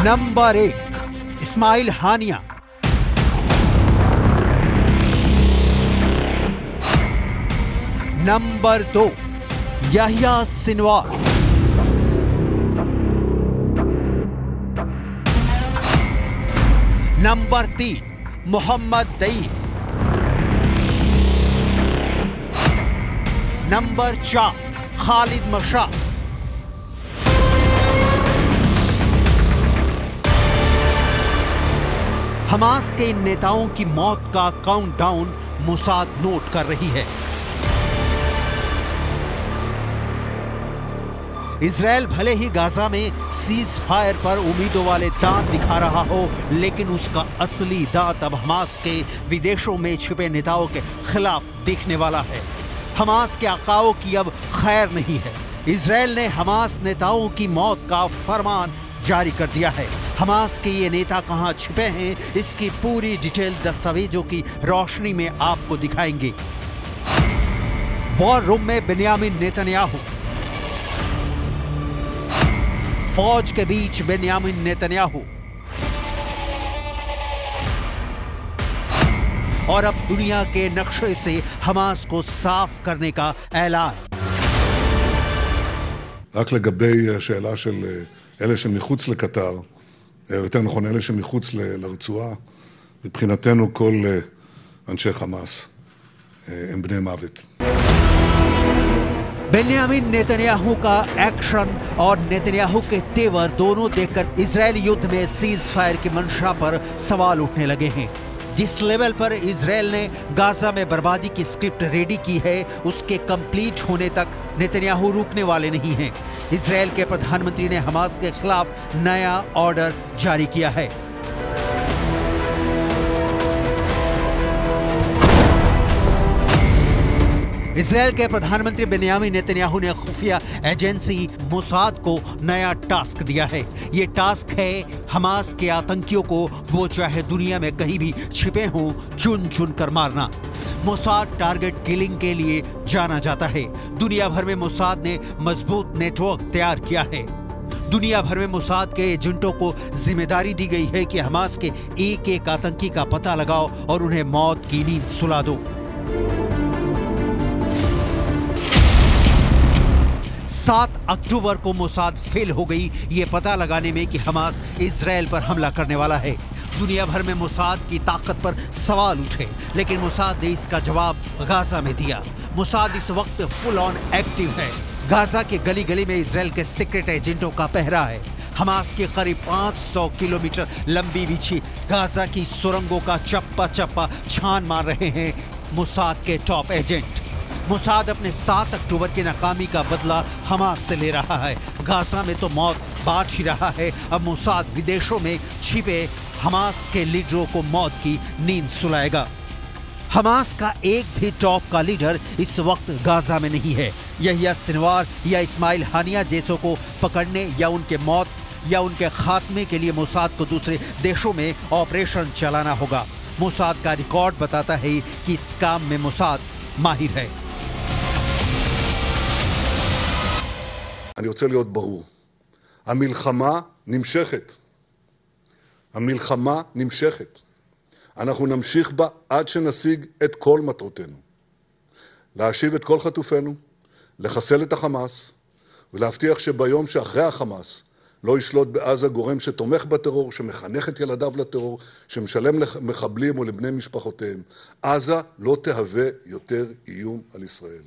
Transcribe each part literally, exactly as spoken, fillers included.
Number एक, इस्माइल हानिया। Number दो, Yahya Sinwar. Number तीन, मोहम्मद दईफ। नंबर चार, खालिद मशाह। हमास के इन नेताओं की मौत का काउंटडाउन मोसाद नोट कर रही है। इजरायल भले ही गाजा में सीज फायर पर उम्मीदों वाले दांत दिखा रहा हो, लेकिन उसका असली दांत अब हमास के विदेशों में छिपे नेताओं के खिलाफ दिखने वाला है। हमास के आकाओं की अब खैर नहीं है। इजरायल ने हमास नेताओं की मौत का फरमान जारी कर दिया है। हमास के ये नेता कहां छिपे हैं, इसकी पूरी डिटेल दस्तावेजों की रोशनी में आपको दिखाएंगे। वॉर रूम में बेन्यामिन नेतन्याहू। फौज के बीच बेन्यामिन नेतन्याहू। और अब दुनिया के नक्शे से हमास को साफ करने का ऐलान। רק לגבי השאלה של אלה שמחוץ לקטר, יותר נכון אלה שמחוץ לרצועה, מבחינתנו כל אנשי חמאס הם בני מוות. बेन्यामिन नेतन्याहू का एक्शन और नेतन्याहू के तेवर दोनों देखकर इजरायली युद्ध में सीज फायर की मंशा पर सवाल उठने लगे हैं। जिस लेवल पर इजरायल ने गाजा में बर्बादी की स्क्रिप्ट रेडी की है, उसके कंप्लीट होने तक नेतन्याहू रुकने वाले नहीं हैं। इजरायल के प्रधानमंत्री ने हमास के खिलाफ नया ऑर्डर जारी किया है। इजरायल के प्रधानमंत्री बेन्यामिन नेतन्याहू ने खुफिया एजेंसी मोसाद को नया टास्क दिया है। ये टास्क है हमास के आतंकियों को, वो चाहे दुनिया में कहीं भी छिपे हों, चुन चुन कर मारना। मोसाद टारगेट किलिंग के लिए जाना जाता है। दुनिया भर में मोसाद ने मजबूत नेटवर्क तैयार किया है। दुनिया भर में मोसाद के एजेंटों को जिम्मेदारी दी गई है कि हमास के एक एक आतंकी का पता लगाओ और उन्हें मौत की नींद सुला दो। सात अक्टूबर को मोसाद फेल हो गई ये पता लगाने में कि हमास इजरायल पर हमला करने वाला है। दुनिया भर में मोसाद की ताकत पर सवाल उठे, लेकिन मोसाद ने इसका जवाब गाजा में दिया। मोसाद इस वक्त फुल ऑन एक्टिव है। गाजा के गली गली में इजरायल के सीक्रेट एजेंटों का पहरा है। हमास की करीब पाँच सौ किलोमीटर लंबी बिछी गाजा की सुरंगों का चप्पा चप्पा छान मार रहे हैं मोसाद के टॉप एजेंट। मोसाद अपने सात अक्टूबर की नाकामी का बदला हमास से ले रहा है। गाजा में तो मौत बांट ही रहा है, अब मोसाद विदेशों में छिपे हमास के लीडरों को मौत की नींद सुलाएगा। हमास का एक भी टॉप का लीडर इस वक्त गाजा में नहीं है। याहिया सिनवार या इस्माइल हानिया जैसों को पकड़ने या उनके मौत या उनके खात्मे के लिए मोसाद को दूसरे देशों में ऑपरेशन चलाना होगा। मोसाद का रिकॉर्ड बताता है कि इस काम में मोसाद माहिर है। אני רוצה להיות ברור. המלחמה נמשכת. המלחמה נמשכת. אנחנו נמשיך בה עד שנשיג את כל מטרותינו. להשיב את כל חטופינו, לחסל את החמאס, ולהבטיח שביום שאחרי החמאס לא ישלוט בעזה גורם שתומך בטרור, שמחנך את ילדיו לטרור, שמשלם למחבלים או לבני משפחותיהם. עזה לא תהווה יותר איום על ישראל.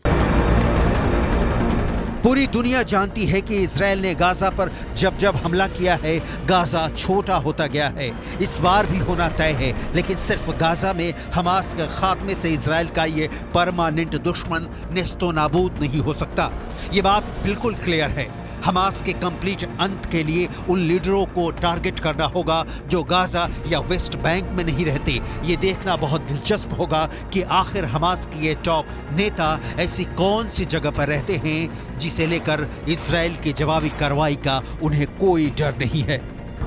पूरी दुनिया जानती है कि इजरायल ने गाजा पर जब जब हमला किया है, गाजा छोटा होता गया है। इस बार भी होना तय है, लेकिन सिर्फ गाजा में हमास के खात्मे से इजरायल का ये परमानेंट दुश्मन नेस्तो नाबूद नहीं हो सकता। ये बात बिल्कुल क्लियर है। हमास के कंप्लीट अंत के लिए उन लीडरों को टारगेट करना होगा जो गाजा या वेस्ट बैंक में नहीं रहते। ये देखना बहुत दिलचस्प होगा कि आखिर हमास के ये टॉप नेता ऐसी कौन सी जगह पर रहते हैं जिसे लेकर इजरायल की जवाबी कार्रवाई का उन्हें कोई डर नहीं है।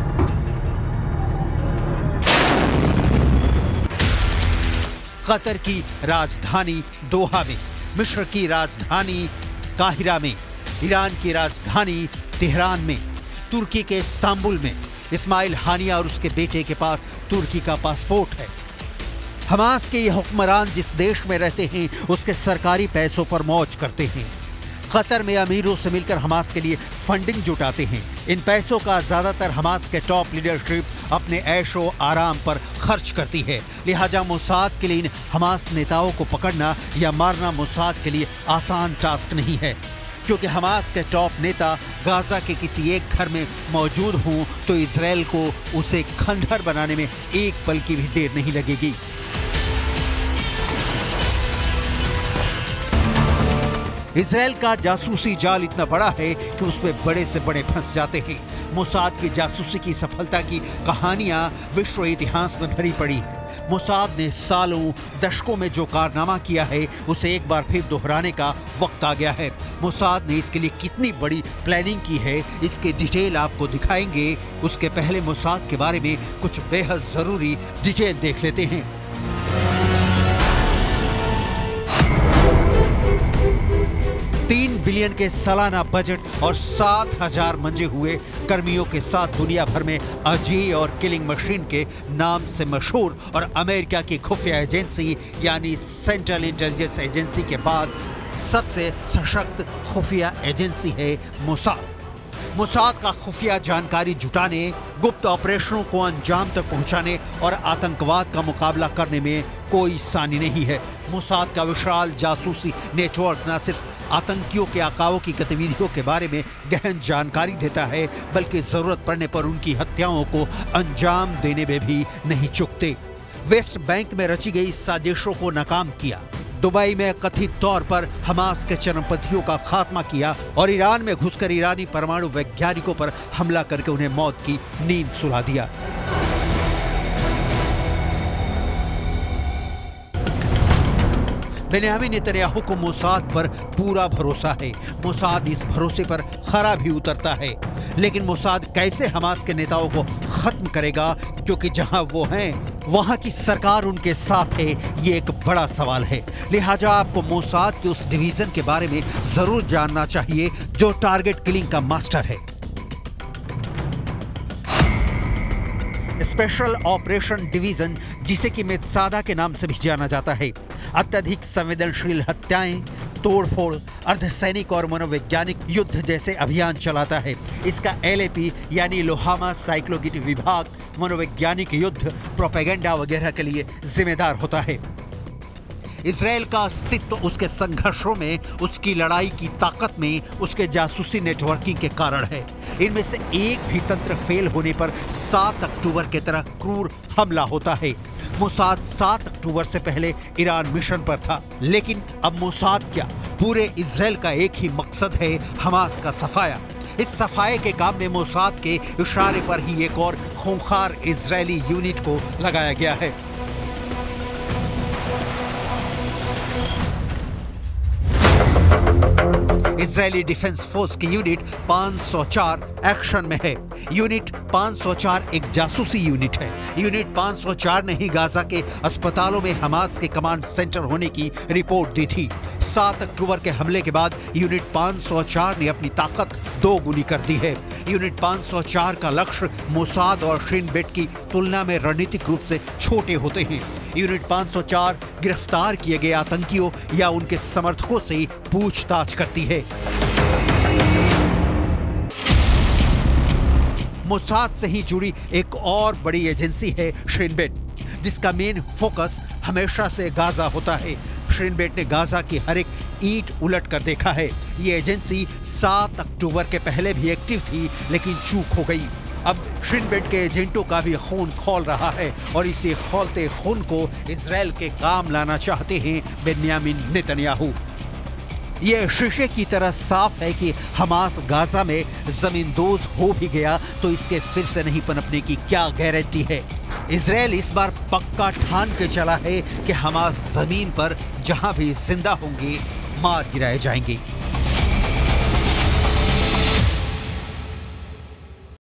कतर की राजधानी दोहा में, मिस्र की राजधानी काहिरा में, ईरान की राजधानी तेहरान में, तुर्की के इस्तांबुल में, इस्माइल हानिया और उसके बेटे के पास तुर्की का पासपोर्ट है। हमास के ये हुक्मरान जिस देश में रहते हैं उसके सरकारी पैसों पर मौज करते हैं। कतर में अमीरों से मिलकर हमास के लिए फंडिंग जुटाते हैं। इन पैसों का ज्यादातर हमास के टॉप लीडरशिप अपने ऐशो आराम पर खर्च करती है। लिहाजा मोसाद के लिए इन हमास नेताओं को पकड़ना या मारना मोसाद के लिए आसान टास्क नहीं है, क्योंकि हमास के टॉप नेता गाजा के किसी एक घर में मौजूद हों तो इजराइल को उसे खंडहर बनाने में एक पल की भी देर नहीं लगेगी। इजराइल का जासूसी जाल इतना बड़ा है कि उसमें बड़े से बड़े फंस जाते हैं। मोसाद की जासूसी की सफलता की कहानियां विश्व इतिहास में भरी पड़ी है। मोसाद ने सालों दशकों में जो कारनामा किया है उसे एक बार फिर दोहराने का वक्त आ गया है। मोसाद ने इसके लिए कितनी बड़ी प्लानिंग की है इसके डिटेल आपको दिखाएंगे। उसके पहले मोसाद के बारे में कुछ बेहद जरूरी डिटेल देख लेते हैं। तीन बिलियन के सालाना बजट और सात हजार मंजे हुए कर्मियों के साथ दुनिया भर में अजय और किलिंग मशीन के नाम से मशहूर और अमेरिका की खुफिया एजेंसी यानी सेंट्रल इंटेलिजेंस एजेंसी के बाद सबसे सशक्त खुफिया एजेंसी है मोसाद। मोसाद का खुफिया जानकारी जुटाने, गुप्त ऑपरेशनों को अंजाम तक पहुंचाने और आतंकवाद का मुकाबला करने में कोई सानी नहीं है। मोसाद का विशाल जासूसी नेटवर्क न सिर्फ आतंकियों के आकाओं की गतिविधियों के बारे में गहन जानकारी देता है, बल्कि जरूरत पड़ने पर उनकी हत्याओं को अंजाम देने में भी नहीं चूकते। वेस्ट बैंक में रची गई साजिशों को नाकाम किया, दुबई में कथित तौर पर हमास के चरमपंथियों का खात्मा किया और ईरान में घुसकर ईरानी परमाणु वैज्ञानिकों पर हमला करके उन्हें मौत की नींद सुला दिया। बेन्यामीन नेतन्याहू को मोसाद पर पूरा भरोसा है। मोसाद इस भरोसे पर खरा भी उतरता है, लेकिन मोसाद कैसे हमास के नेताओं को खत्म करेगा, क्योंकि जहां वो हैं वहां की सरकार उनके साथ है, ये एक बड़ा सवाल है। लिहाजा आपको मोसाद के उस डिवीजन के बारे में जरूर जानना चाहिए जो टारगेट किलिंग का मास्टर है। स्पेशल ऑपरेशन डिवीजन, जिसे कि मेत्सादा के नाम से भी जाना जाता है, अत्यधिक संवेदनशील हत्याएं, तोड़फोड़, अर्धसैनिक और मनोवैज्ञानिक युद्ध जैसे अभियान चलाता है। इसका एल ए पी यानी लोहामा साइक्लोगिटी विभाग मनोवैज्ञानिक युद्ध, प्रोपेगेंडा वगैरह के लिए जिम्मेदार होता है। इजराइल का अस्तित्व उसके संघर्षों में, उसकी लड़ाई की ताकत में, उसके जासूसी नेटवर्किंग के कारण है। इनमें से एक भी तंत्र फेल होने पर सात अक्टूबर की तरह क्रूर हमला होता है। मोसाद सात अक्टूबर से पहले ईरान मिशन पर था, लेकिन अब मोसाद क्या, पूरे इजराइल का एक ही मकसद है, हमास का सफाया। इस सफाये के काम में मोसाद के इशारे पर ही एक और खूंखार इजरायली यूनिट को लगाया गया है। इजरायली डिफेंस फोर्स की यूनिट पाँच सौ चार एक्शन में है। यूनिट पाँच सौ चार एक जासूसी यूनिट है। यूनिट पाँच सौ चार ने ही गाजा के अस्पतालों में हमास के कमांड सेंटर होने की रिपोर्ट दी थी। सात अक्टूबर के हमले के बाद यूनिट पाँच सौ चार ने अपनी ताकत दो गुनी कर दी है। यूनिट पाँच सौ चार का लक्ष्य मोसाद और शिन बेट की तुलना में रणनीतिक रूप से छोटे होते हैं। यूनिट पाँच सौ चार गिरफ्तार किए गए आतंकियों या उनके समर्थकों से पूछताछ करती है। मोसाद से ही जुड़ी एक और बड़ी एजेंसी है शिन बेट, जिसका मेन फोकस हमेशा से गाजा होता है। शिन बेट ने गाजा की हर एक ईंट उलट कर देखा है। ये एजेंसी सात अक्टूबर के पहले भी एक्टिव थी, लेकिन चूक हो गई। अब शिन बेट के एजेंटों का भी खून खौल रहा है और इसे खौलते खून को इजराइल के काम लाना चाहते हैं बेन्यामीन नेतन्याहू। ये शीशे की तरह साफ है कि हमास गाजा में जमींदोज हो भी गया तो इसके फिर से नहीं पनपने की क्या गारंटी है। इजराइल इस बार पक्का ठान के चला है कि हमास जमीन पर जहां भी जिंदा होंगे मार गिराए जाएंगे।